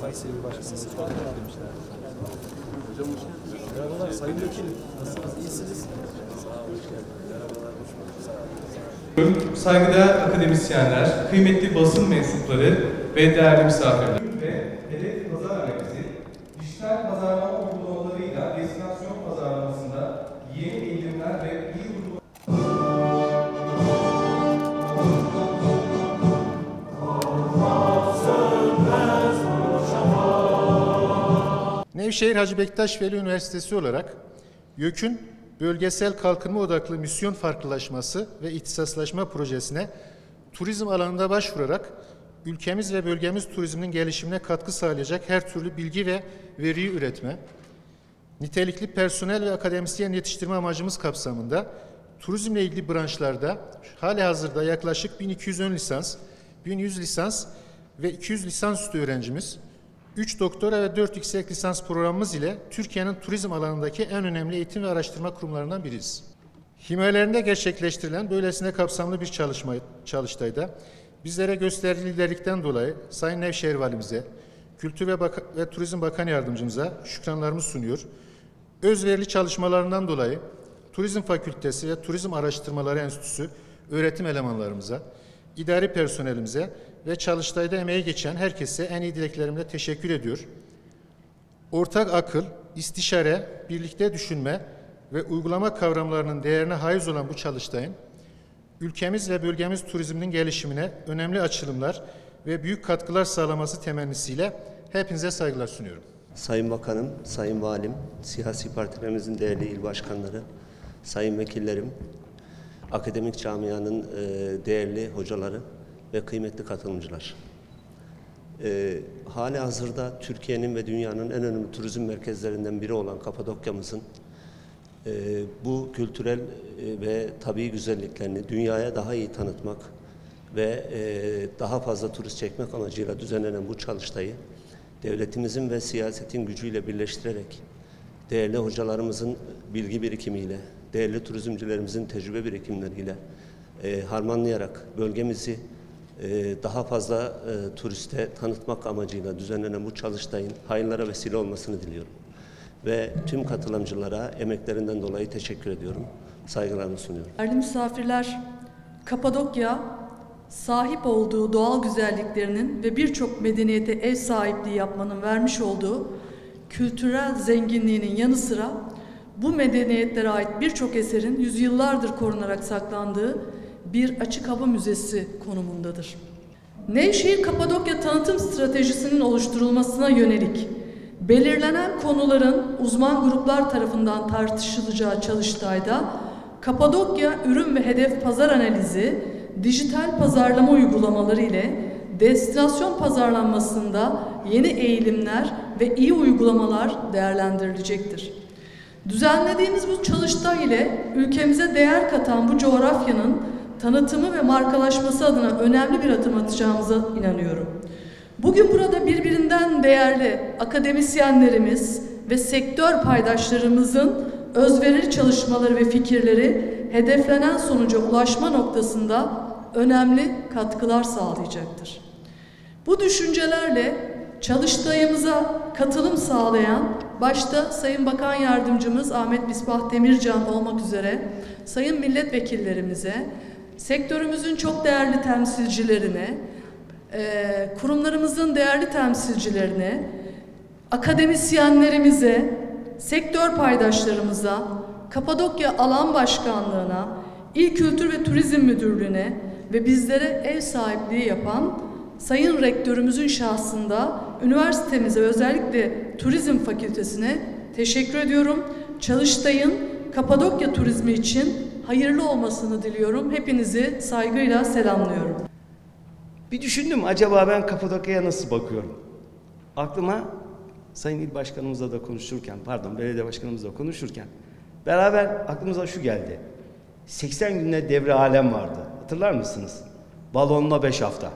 Kayseri Başkanımız demişler. Hocam hoş geldiniz. Merhabalar Sayın Vekilim. Nasılsınız? İyisiniz? Sağ olun. Hoş geldiniz. Merhabalar. Hoş bulduk. Saygıdeğer akademisyenler, kıymetli basın mensupları ve değerli misafirler. Ve hedef pazar analizi, dijital pazarlama uygulamalarıyla destinasyon pazarlamasında yeni eğilimler ve iyi uygulamalar. Nevşehir Hacı Bektaş Veli Üniversitesi olarak YÖK'ün bölgesel kalkınma odaklı misyon farklılaşması ve ihtisaslaşma projesine turizm alanında başvurarak ülkemiz ve bölgemiz turizminin gelişimine katkı sağlayacak her türlü bilgi ve veriyi üretme, nitelikli personel ve akademisyen yetiştirme amacımız kapsamında turizmle ilgili branşlarda halihazırda yaklaşık 1210 lisans, 1100 lisans ve 200 lisansüstü öğrencimiz, 3 doktora ve 4 yüksek lisans programımız ile Türkiye'nin turizm alanındaki en önemli eğitim ve araştırma kurumlarından biriyiz. Himayelerinde gerçekleştirilen böylesine kapsamlı bir çalıştayda bizlere gösterdiği liderlikten dolayı Sayın Nevşehir Valimize, Kültür ve Turizm Bakan Yardımcımıza şükranlarımı sunuyor. Özverili çalışmalarından dolayı Turizm Fakültesi ve Turizm Araştırmaları Enstitüsü öğretim elemanlarımıza, idari personelimize ve çalıştayda emeği geçen herkese en iyi dileklerimle teşekkür ediyor. Ortak akıl, istişare, birlikte düşünme ve uygulama kavramlarının değerine haiz olan bu çalıştayın, ülkemiz ve bölgemiz turizminin gelişimine önemli açılımlar ve büyük katkılar sağlaması temennisiyle hepinize saygılar sunuyorum. Sayın Bakanım, Sayın Valim, siyasi partilerimizin değerli il başkanları, sayın vekillerim, akademik camianın değerli hocaları ve kıymetli katılımcılar. Hali hazırda Türkiye'nin ve dünyanın en önemli turizm merkezlerinden biri olan Kapadokya'mızın bu kültürel ve tabii güzelliklerini dünyaya daha iyi tanıtmak ve daha fazla turist çekmek amacıyla düzenlenen bu çalıştayı devletimizin ve siyasetin gücüyle birleştirerek, değerli hocalarımızın bilgi birikimiyle, değerli turizmcilerimizin tecrübe birikimleriyle harmanlayarak bölgemizi daha fazla turiste tanıtmak amacıyla düzenlenen bu çalıştayın hayırlara vesile olmasını diliyorum. Ve tüm katılımcılara emeklerinden dolayı teşekkür ediyorum. Saygılarımı sunuyorum. Değerli misafirler, Kapadokya, sahip olduğu doğal güzelliklerinin ve birçok medeniyete ev sahipliği yapmanın vermiş olduğu kültürel zenginliğinin yanı sıra bu medeniyetlere ait birçok eserin yüzyıllardır korunarak saklandığı bir açık hava müzesi konumundadır. Nevşehir Kapadokya tanıtım stratejisinin oluşturulmasına yönelik belirlenen konuların uzman gruplar tarafından tartışılacağı çalıştayda Kapadokya ürün ve hedef pazar analizi, dijital pazarlama uygulamaları ile destinasyon pazarlanmasında yeni eğilimler ve iyi uygulamalar değerlendirilecektir. Düzenlediğimiz bu çalıştay ile ülkemize değer katan bu coğrafyanın tanıtımı ve markalaşması adına önemli bir adım atacağımıza inanıyorum. Bugün burada birbirinden değerli akademisyenlerimiz ve sektör paydaşlarımızın özverili çalışmaları ve fikirleri hedeflenen sonuca ulaşma noktasında önemli katkılar sağlayacaktır. Bu düşüncelerle çalıştayımıza katılım sağlayan başta Sayın Bakan Yardımcımız Ahmet Misbah Demircan olmak üzere sayın milletvekillerimize, sektörümüzün çok değerli temsilcilerine, kurumlarımızın değerli temsilcilerine, akademisyenlerimize, sektör paydaşlarımıza, Kapadokya Alan Başkanlığı'na, İl Kültür ve Turizm Müdürlüğü'ne ve bizlere ev sahipliği yapan Sayın Rektörümüzün şahsında üniversitemize, özellikle Turizm Fakültesine teşekkür ediyorum. Çalıştayın Kapadokya turizmi için hayırlı olmasını diliyorum. Hepinizi saygıyla selamlıyorum. Bir düşündüm, acaba ben Kapadokya'ya nasıl bakıyorum? Aklıma Sayın İl Başkanımızla da konuşurken, belediye başkanımızla konuşurken beraber aklımıza şu geldi. 80 günde devre alem vardı. Hatırlar mısınız? Balonla 5 hafta.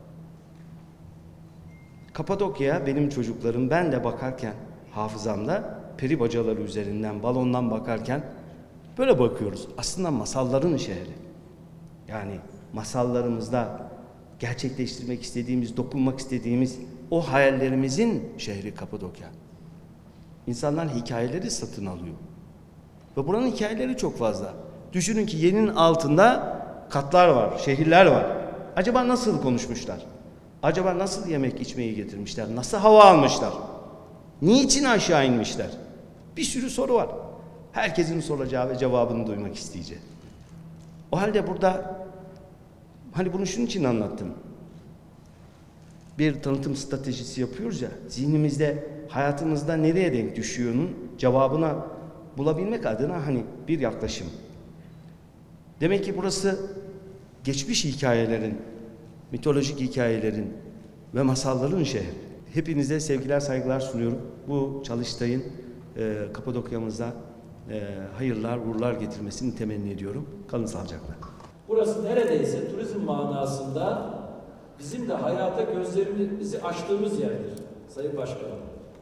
Kapadokya'ya benim çocuklarım, ben de bakarken hafızamda peri bacaları üzerinden, balondan bakarken böyle bakıyoruz. Aslında masalların şehri. Yani masallarımızda gerçekleştirmek istediğimiz, dokunmak istediğimiz o hayallerimizin şehri Kapadokya. İnsanlar hikayeleri satın alıyor. Ve buranın hikayeleri çok fazla. Düşünün ki yerinin altında katlar var, şehirler var. Acaba nasıl konuşmuşlar? Acaba nasıl yemek içmeyi getirmişler? Nasıl hava almışlar? Niçin aşağı inmişler? Bir sürü soru var. Herkesin soracağı ve cevabını duymak isteyeceği. O halde burada hani bunu şunun için anlattım. Bir tanıtım stratejisi yapıyoruz ya, zihnimizde, hayatımızda nereye denk düşüyor'nun cevabına bulabilmek adına hani bir yaklaşım. Demek ki burası geçmiş hikayelerin, mitolojik hikayelerin ve masalların şehri. Hepinize sevgiler, saygılar sunuyorum. Bu çalıştayın Kapadokya'mıza hayırlar, uğurlar getirmesini temenni ediyorum. Kalın sağlıcakla. Burası neredeyse turizm manasında bizim de hayata gözlerimizi açtığımız yerdir Sayın Başkanım.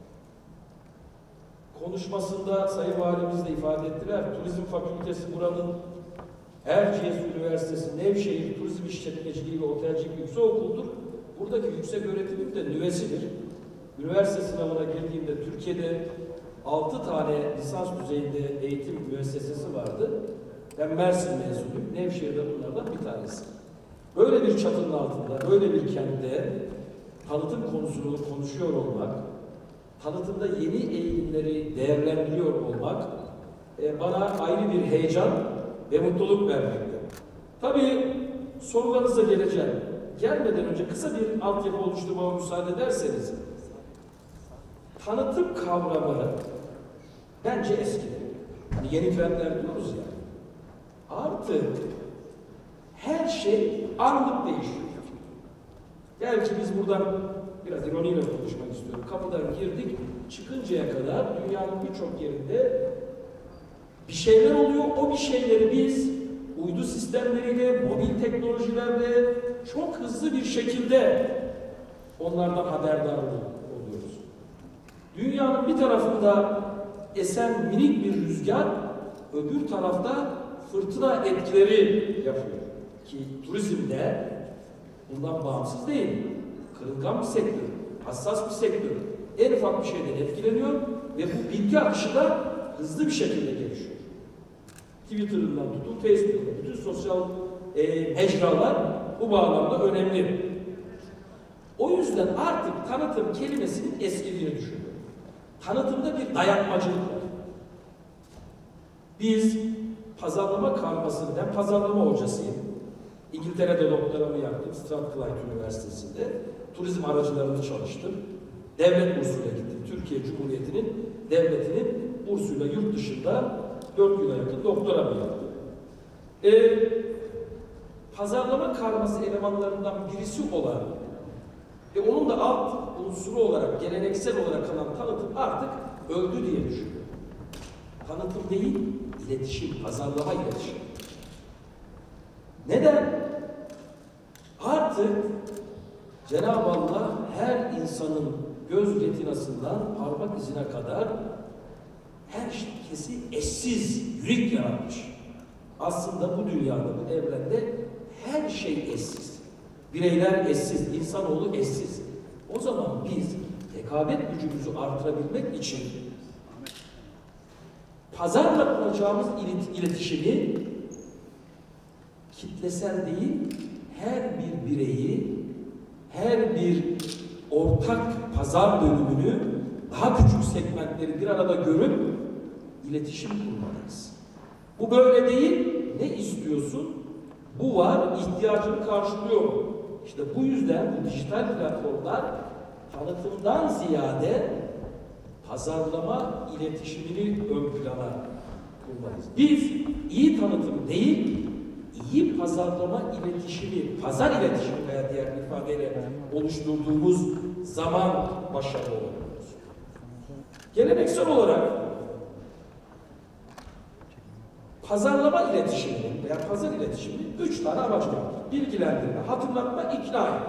Konuşmasında Sayın Valimiz de ifade ettiler. Turizm Fakültesi buranın Erciyes Üniversitesi, Nevşehir Turizm İşletmeciliği ve Otelcilik Yüksekokulu'dur. Buradaki yüksek öğretimin de nüvesidir. Üniversite sınavına girdiğimde Türkiye'de 6 tane lisans düzeyinde eğitim müessesesi vardı. Ben Mersin mezunuyum. Nevşehir'de bunlardan bir tanesi. Böyle bir çatının altında, böyle bir kentte tanıtım konusunu konuşuyor olmak, tanıtımda yeni eğilimleri değerlendiriyor olmak bana ayrı bir heyecan ve mutluluk vermekte. Tabii sorularınıza geleceğim. Gelmeden önce kısa bir altyapı oluşturmama müsaade ederseniz, tanıtım kavramı bence eski. Hani yeni trendler diyoruz ya. Artık her şey anlık değişiyor. Belki biz buradan biraz ironiyle konuşmak istiyorum. Kapıdan girdik, çıkıncaya kadar dünyanın birçok yerinde bir şeyler oluyor. O bir şeyleri biz uydu sistemleriyle, mobil teknolojilerle çok hızlı bir şekilde onlardan haberdar oluyoruz. Dünyanın bir tarafında esen minik bir rüzgar, öbür tarafta fırtına etkileri yapıyor. Ki turizmde bundan bağımsız değil. Kırılgan bir sektör, hassas bir sektör. En ufak bir şeyden etkileniyor ve bu bilgi akışı da hızlı bir şekilde gelişiyor. Twitter'ından tutun, Facebook'tan, bütün sosyal mecralar bu bağlamda önemli. O yüzden artık tanıtım kelimesinin eskidiğini düşünüyorum. Tanıtımda bir dayatmacılık var. Biz pazarlama karmasını, ben pazarlama hocasıyım. İngiltere'de doktoramı yaptım, Strathclyde Üniversitesi'nde. Turizm aracılarını çalıştım. Devlet bursuyla gittim. Türkiye Cumhuriyeti'nin devletinin bursuyla yurt dışında 4 yıla yakın doktoramı yaptım. Pazarlama karması elemanlarından birisi olan ve onun da alt unsuru olarak, geleneksel olarak kalan tanıtım artık öldü diye düşünüyorum. Tanıtım değil, iletişim, pazarlama iletişim. Neden? Artık Cenab-ı Allah her insanın göz retinasından parmak izine kadar herkesi eşsiz, unik yaratmış. Aslında bu dünyada, bu evrende her şey eşsiz. Bireyler eşsiz, insanoğlu eşsiz. O zaman biz rekabet gücümüzü artırabilmek için pazarla kuracağımız iletişimi kitlesel değil, her bir bireyi, her bir ortak pazar bölümünü, daha küçük segmentleri bir arada görüp iletişim kurmalıyız. Bu böyle değil, ne istiyorsun? Bu var, ihtiyacını karşılıyor mu? İşte bu yüzden bu dijital platformlar tanıtımdan ziyade pazarlama iletişimini ön plana kurmalıyız. Biz iyi tanıtım değil, iyi pazarlama iletişimi, pazar iletişimi veya diğer bir ifadeyle oluşturduğumuz zaman başarılı oluyoruz. Geleneksel olarak pazarlama iletişiminin veya pazar iletişiminin 3 tane amacı var. Bilgilendirme, hatırlatma, ikna etme.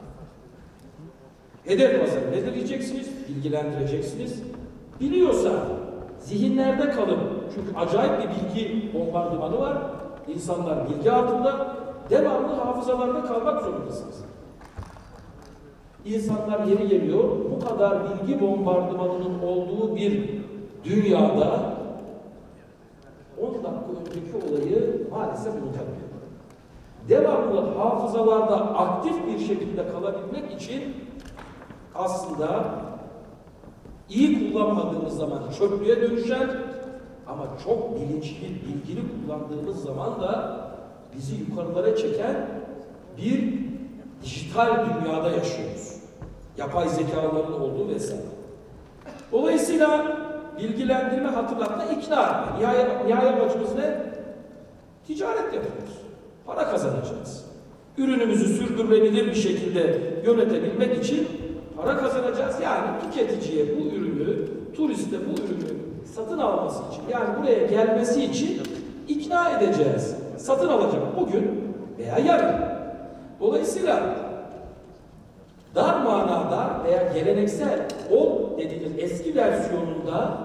Hedef pazarı belirleyeceksiniz, bilgilendireceksiniz. Biliyorsa zihinlerde kalın. Çünkü acayip bir bilgi bombardımanı var. İnsanlar bilgi altında, devamlı hafızalarında kalmak zorundasınız. İnsanlar yeri geliyor, bu kadar bilgi bombardımanının olduğu bir dünyada 10 dakika önceki olayı maalesef unutamıyor. Devamlı hafızalarda aktif bir şekilde kalabilmek için aslında iyi kullanmadığımız zaman çöplüğe dönüşen ama çok bilinçli, bilgili kullandığımız zaman da bizi yukarılara çeken bir dijital dünyada yaşıyoruz. Yapay zekaların olduğu vesaire. Dolayısıyla bilgilendirme, hatırlatma, ikna etme. Nihai amacımız ne? Ticaret yapıyoruz. Para kazanacağız. Ürünümüzü sürdürülebilir bir şekilde yönetebilmek için para kazanacağız. Yani tüketiciye bu ürünü, turiste bu ürünü satın alması için, yani buraya gelmesi için ikna edeceğiz. Satın alacak bugün veya yarın. Dolayısıyla dar manada veya geleneksel o dediğimiz eski versiyonunda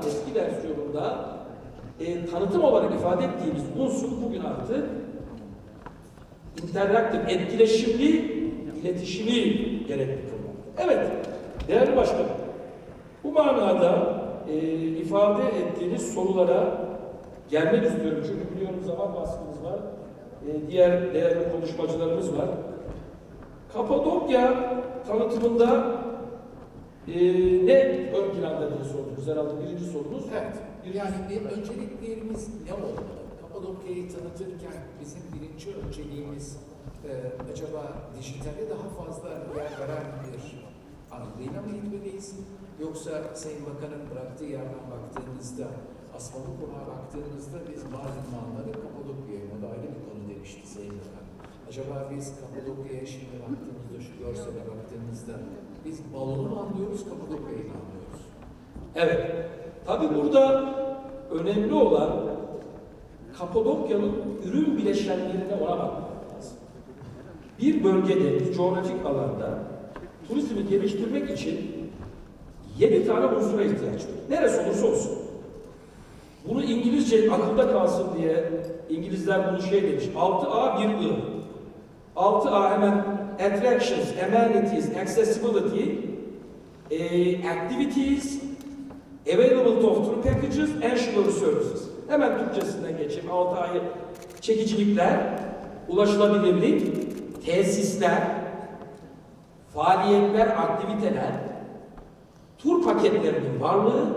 tanıtım olarak ifade ettiğimiz unsur bugün artık interaktif, etkileşimli iletişimi gerekli kılmak. Evet, değerli başkanım, bu manada ifade ettiğiniz sorulara gelmek istiyorum. Çünkü biliyorum zaman baskımız var. Diğer değerli konuşmacılarımız var. Kapadokya tanıtımında ne ön planda diye sordunuz herhalde birinci sorunuz. Evet. Yani önceliklerimiz ne olmalı? Kapadokya'yı tanıtırken bizim birinci önceliğimiz acaba dijitale daha fazla yer veren bir anlayışla mı gitmeliyiz? Yoksa Sayın Bakan'ın bıraktığı yerden baktığımızda, Asmalı Konağa baktığımızda biz Mardinmanları Kapadokya'ya o da ayrı bir konu demişti Sayın Bakan. Acaba biz Kapadokya'ya şimdi baktığımızda, şu görsele baktığımızda biz balonu mu anlıyoruz, Kapadokya'yı mı anlıyoruz? Evet. Tabii burada önemli olan Kapadokya'nın ürün bileşenlerine ona bakmak lazım. Bir bölgede, bir coğrafik alanda turizmi geliştirmek için 7 tane unsura ihtiyaç var. Neresi olursa olsun. Bunu İngilizce akılda kalsın diye İngilizler bunu demiş. 6A 1I. 6A hemen attractions, amenities, accessibility, activities, availability of tour packages, ancillary services. Hemen Türkçesinden geçeyim. 6A'yı çekicilikler, ulaşılabilirlik, tesisler, faaliyetler, aktiviteler, tur paketlerinin varlığı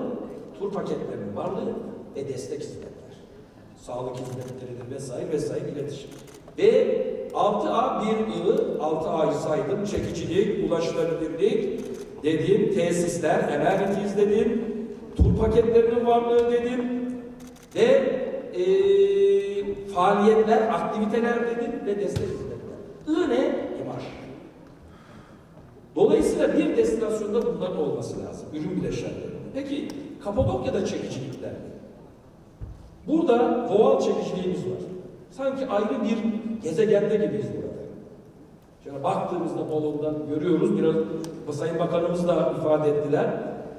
ve destek hizmetler. Sağlık hizmetleridir vesaire vesaire iletişim. Ve 6A 1I, 6A'yı saydım. Çekicilik, ulaşılabilirlik dedim, tesisler, amenities dedim, tur paketlerinin varlığı dedim ve faaliyetler, aktiviteler dedim ve destek hizmetler. I ne? İmaj. Dolayısıyla bir destinasyonda bunların olması lazım. Ürün bileşenleri. Peki Kapadokya'da çekicilikler. Burada doğal çekiciliğimiz var. Sanki ayrı bir gezegende gibiyiz burada. Şöyle baktığımızda balondan görüyoruz. Biraz Sayın Bakanımız da ifade ettiler.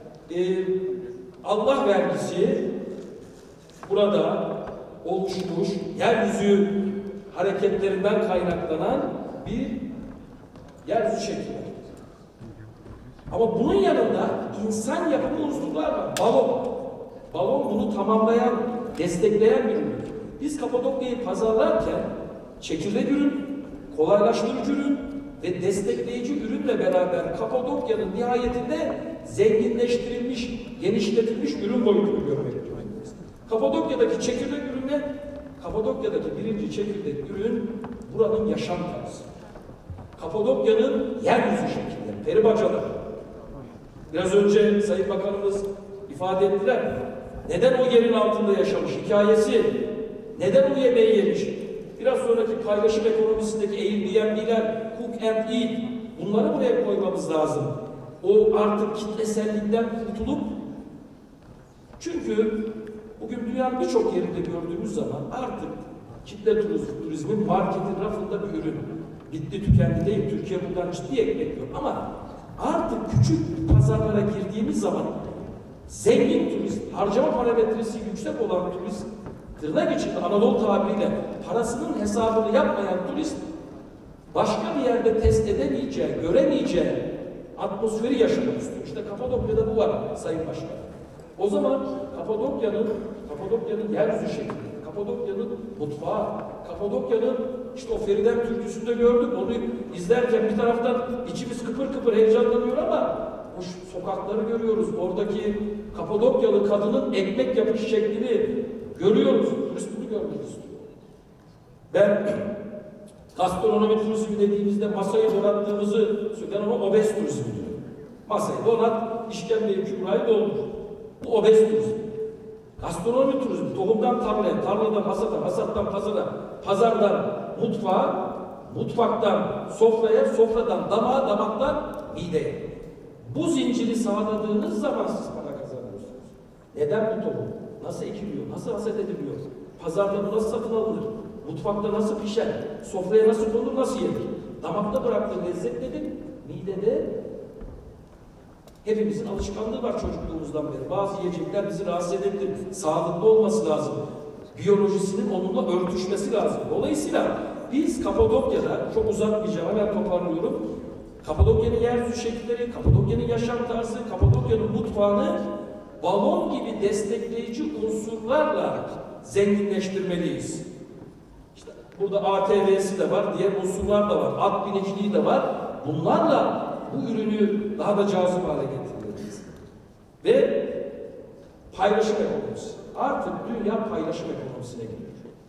Allah vergisi burada oluşmuş yeryüzü hareketlerinden kaynaklanan bir yeryüzü şekli var. Ama bunun yanında insan yapımı unsurlar var. Balon bunu tamamlayan, destekleyen bir ürün. Biz Kapadokya'yı pazarlarken çekirdek ürün, kolaylaştırıcı ürün ve destekleyici ürünle beraber Kapadokya'nın nihayetinde zenginleştirilmiş, genişletilmiş ürün boyutunu görmek durumundayız. Kapadokya'daki çekirdek ürünle, Kapadokya'daki birinci çekirdek ürün buranın yaşam tarzı. Kapadokya'nın yeryüzü şekilleri, peribacalar. Biraz önce Sayın Bakanımız ifade ettiler. Neden o yerin altında yaşamış? Hikayesi. Neden o yemeği yemiş? Biraz sonraki paylaşım ekonomisindeki Airbnb'ler, Cook and Eat, bunları buraya koymamız lazım. O artık kitlesellikten kurtulup, çünkü bugün dünyanın birçok yerinde gördüğümüz zaman artık kitle turizmin marketin rafında bir ürün. Bitti tükendi değil. Türkiye buradan ciddi ekmek yok. Ama artık küçük pazarlara girdiğimiz zaman zengin turist, harcama parametresi yüksek olan turist, tırnak içinde Anadolu tabiriyle parasının hesabını yapmayan turist başka bir yerde test edemeyeceği, göremeyeceği atmosferi yaşamak istiyor. İşte Kapadokya'da bu var Sayın Başkan. O zaman Kapadokya'nın yeryüzü şekli, Kapadokya'nın mutfağı, Kapadokya'nın işte o Feriden türküsünde gördük. Onu izlerken bir taraftan içimiz kıpır kıpır heyecanlanıyor ama o sokakları görüyoruz. Oradaki Kapadokyalı kadının ekmek yapış şeklini görüyoruz. Turist bunu görmek istiyor. Ben gastronomi turizmi dediğimizde masayı donattığımızı, ben ona obez turizmi diyorum. Masayı donat, işkembeyi kübrayı doldur. Bu obez turizm. Gastronomi turizmi, tohumdan tarlaya, tarladan hasata, hasattan pazara, pazardan mutfağa, mutfaktan sofraya, sofradan damağa, damaktan mideye. Bu zinciri sağladığınız zaman siz para kazanıyorsunuz. Neden bu tohum? Nasıl ekiliyor? Nasıl hasat ediliyor? Pazarda bu nasıl satın alınır? Mutfakta nasıl pişer? Sofraya nasıl konur? Nasıl yenir? Damakta bıraktığı lezzet nedir? Midede hepimizin alışkanlığı var çocukluğumuzdan beri. Bazı yiyecekler bizi rahatsız edebilir. Sağlıklı olması lazım. Biyolojisinin onunla örtüşmesi lazım. Dolayısıyla biz Kapadokya'da, çok uzatmayacağım, hemen toparlıyorum. Kapadokya'nın yeryüzü şekilleri, Kapadokya'nın yaşam tarzı, Kapadokya'nın mutfağını balon gibi destekleyici unsurlarla zenginleştirmeliyiz. İşte burada ATV'si de var, diğer unsurlar da var, at biniciliği de var. Bunlarla bu ürünü daha da cazip hale getirmeliyiz. Ve paylaşım ekonomisi. Artık dünya paylaşım ekonomisine giriyor.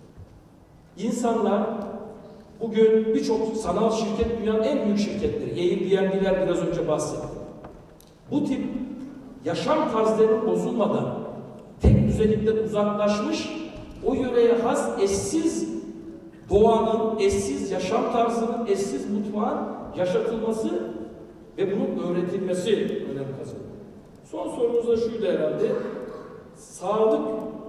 İnsanlar bugün birçok sanal şirket dünyanın en büyük şirketleri, Airbnb'ler biraz önce bahsettim. Bu tip yaşam tarzlarının bozulmadan tek düzelikten uzaklaşmış, o yöreye has eşsiz doğanın, eşsiz yaşam tarzının, eşsiz mutfağın yaşatılması ve bunun öğretilmesi önem kazanıyor. Son sorumuz da şuydu herhalde. Sağlık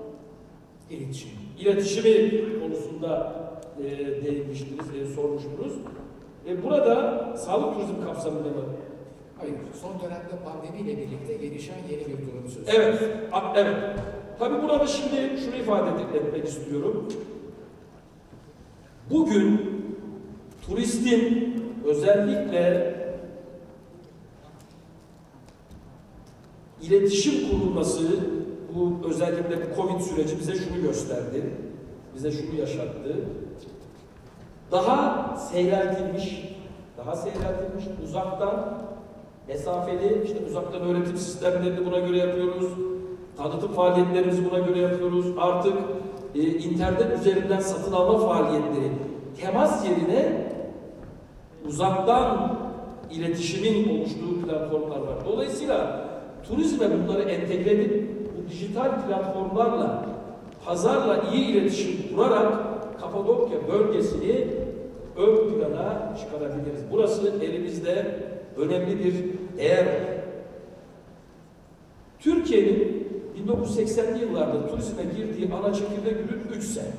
iletişimi konusunda değinmiştiniz, sormuştunuz. Burada sağlık turizm kapsamında mı? Hayır, son dönemde pandemiyle birlikte gelişen yeni bir durum söz konusu. Evet, evet. Tabii burada şimdi şunu ifade etmek istiyorum. Bugün turistin özellikle iletişim kurulması, bu özellikle bu Covid süreci bize şunu gösterdi, bize şunu yaşattı. Daha seyreltilmiş, uzaktan, mesafeli, işte uzaktan öğretim sistemlerini buna göre yapıyoruz. Tanıtım faaliyetlerimizi buna göre yapıyoruz. Artık internet üzerinden satın alma faaliyetleri, temas yerine uzaktan iletişimin oluştuğu platformlar var. Dolayısıyla turizme bunları entegre edip bu dijital platformlarla, pazarla iyi iletişim kurarak Kapadokya bölgesini ön plana çıkarabiliriz. Burası elimizde önemli bir değer. Türkiye'nin 1980'li yıllarda turizme girdiği ana çekirdek ürün 3 sene.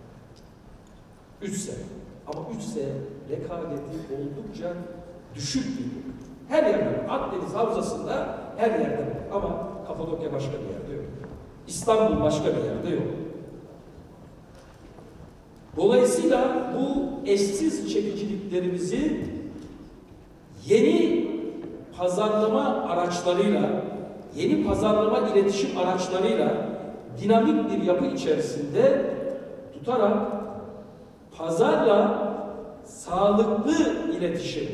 3 sene. Ama 3 sene rekabeti oldukça düşük bir ürün. Her yerde, Akdeniz Havzası'nda her yerde var. Ama Kapadokya başka bir yerde yok. İstanbul başka bir yerde yok. Dolayısıyla bu eşsiz çekiciliklerimizi yeni pazarlama araçlarıyla, yeni pazarlama iletişim araçlarıyla dinamik bir yapı içerisinde tutarak pazarla sağlıklı iletişim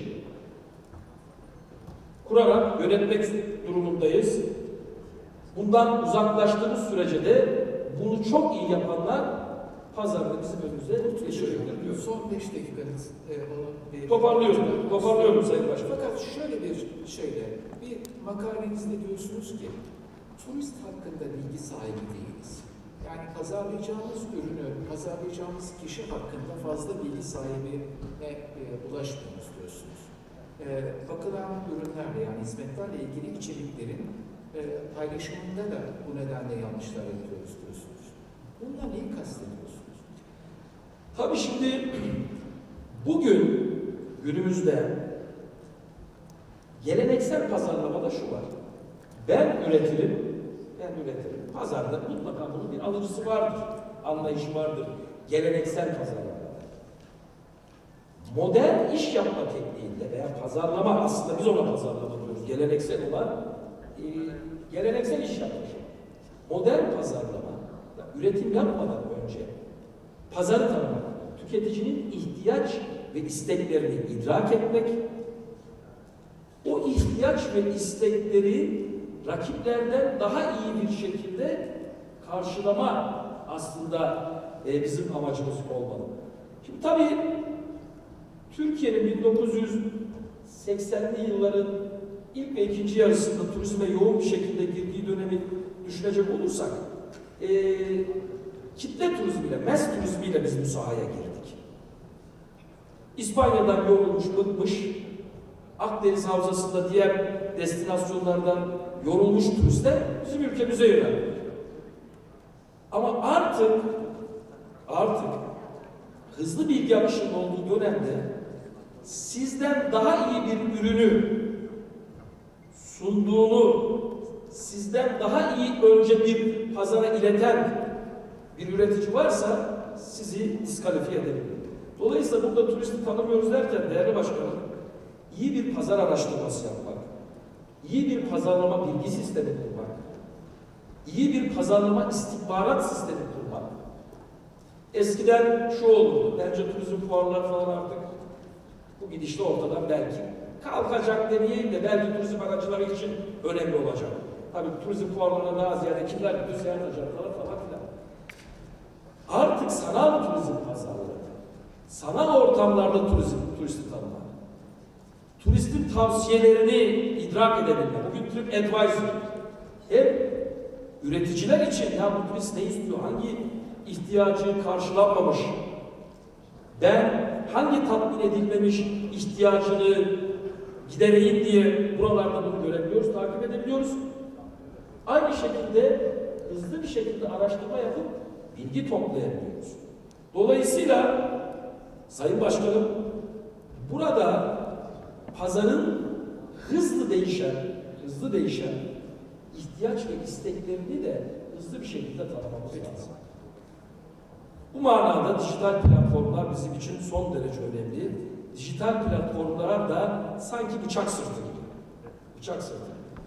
kurarak yönetmek durumundayız. Bundan uzaklaştığımız sürece de bunu çok iyi yapanlar pazarda bizim önümüze geçiyorlar. Son 5 dakikanız Toparlıyorum Sayın Başkan. Fakat şöyle bir şeyle, bir makalenizde diyorsunuz ki turist hakkında bilgi sahibi değiliz. Yani pazarlayacağımız ürünü, pazarlayacağımız kişi hakkında fazla bilgi sahibine ulaşmıyoruz diyorsunuz. Bakılan ürünlerle, yani hizmetlerle ilgili içeriklerin paylaşımında da bu nedenle yanlışlar yapıyoruz diyorsunuz. Bundan neyi kastediyorsunuz? Tabii şimdi günümüzde geleneksel pazarlamada şu var. Ben üretirim. Pazarda mutlaka bunun bir alıcısı vardır. Anlayışı vardır. Geleneksel pazarlamada. modern iş yapma tekniğinde veya pazarlama, aslında biz ona pazarlama diyoruz, geleneksel olan geleneksel iş yapma. Modern pazarlama, üretim yapmadan önce pazarı tanımak, tüketicinin ihtiyaç ve isteklerini idrak etmek, o ihtiyaç ve istekleri rakiplerden daha iyi bir şekilde karşılama aslında bizim amacımız olmalı. Şimdi tabii Türkiye'nin 1980'li yılların ilk ve ikinci yarısında turizme yoğun bir şekilde girdiği dönemi düşünecek olursak kitle turizmiyle, mass turizmiyle biz bu sahaya girdik. İspanya'dan yorulmuş, bıkmış, Akdeniz Havzası'nda diğer destinasyonlardan yorulmuş turistler bizim ülkemize yöneldi. Ama artık hızlı bilgi akışının olduğu dönemde sizden daha iyi bir ürünü sunduğunu, sizden daha iyi önce bir pazara ileten bir üretici varsa sizi diskalifiye edebilir. Dolayısıyla burada turisti tanımıyoruz derken değerli başkanım, iyi bir pazar araştırması yapmak, iyi bir pazarlama bilgi sistemi kurmak, iyi bir pazarlama istihbarat sistemi kurmak. Eskiden şu olurdu, bence turizm fuarları falan artık bu gidişle ortadan belki kalkacak demeyeyim de belki turizm aracıları için önemli olacak. Tabii turizm fuarlarına daha ziyade kimler gidiyor, seyahat acentları falan filan. Artık sanal turizm pazarları, sanal ortamlarda turisti tanımak, turistin tavsiyelerini idrak edebilmek. Bugün TripAdvisor hem üreticiler için ya bu turist ne istiyor, hangi ihtiyacı karşılanmamış, ben hangi tatmin edilmemiş ihtiyacını gidereyim diye buralarda bunu görebiliyoruz, takip edebiliyoruz. Aynı şekilde hızlı bir şekilde araştırma yapıp bilgi toplayabiliyoruz. Dolayısıyla Sayın Başkanım, burada pazarın hızlı değişen ihtiyaç ve isteklerini de hızlı bir şekilde tanımamız lazım. Bu manada dijital platformlar bizim için son derece önemli. Dijital platformlar da sanki bıçak sırtı gibi. Bıçak sırtı.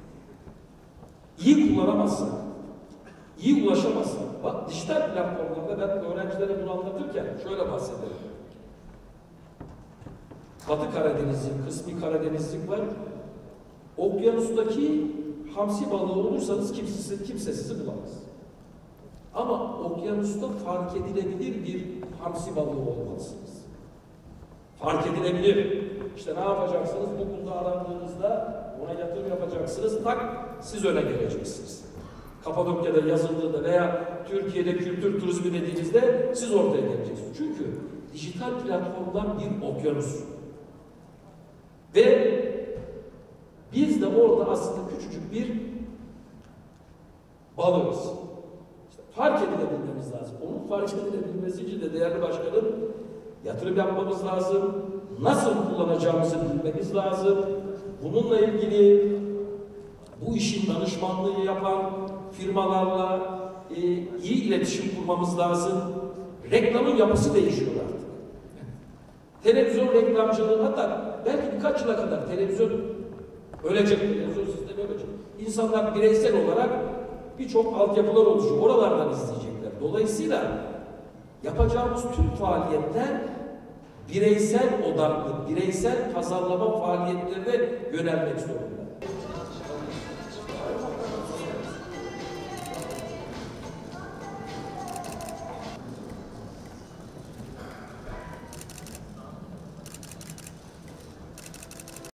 İyi kullanamazsak, iyi ulaşamazsak, bak dijital platformlarda ben öğrencilere bunu anlatırken şöyle bahsederim. Batı Karadeniz'in, kısmi Karadeniz'lik var. Okyanustaki hamsi balığı olursanız kimse sizi bulamaz. Ama okyanusta fark edilebilir bir hamsi balığı olmalısınız. Fark edilebilir. İşte ne yapacaksınız? Google'da arandığınızda ona yatırım yapacaksınız. Tak siz öne geleceksiniz. Kapadokya'da yazıldığında veya Türkiye'de kültür turizmi dediğinizde siz ortaya geleceksiniz. Çünkü dijital platformlar bir okyanus. Ve biz de orada aslında küçücük bir balığız. İşte fark edilebilmemiz lazım. Onun fark edilebilmesi için de değerli başkanım yatırım yapmamız lazım. Nasıl kullanacağımızı bilmemiz lazım. Bununla ilgili bu işin danışmanlığı yapan firmalarla iyi iletişim kurmamız lazım. Reklamın yapısı değişiyor artık. Televizyon reklamcılığı, hatta belki birkaç yıla kadar televizyon ölecek, televizyon sistemi ölecek. İnsanlar bireysel olarak birçok altyapılar oluşuyor. Oralardan izleyecekler. Dolayısıyla yapacağımız tüm faaliyetler bireysel odaklı, bireysel pazarlama faaliyetlerine yönelmek zorunda.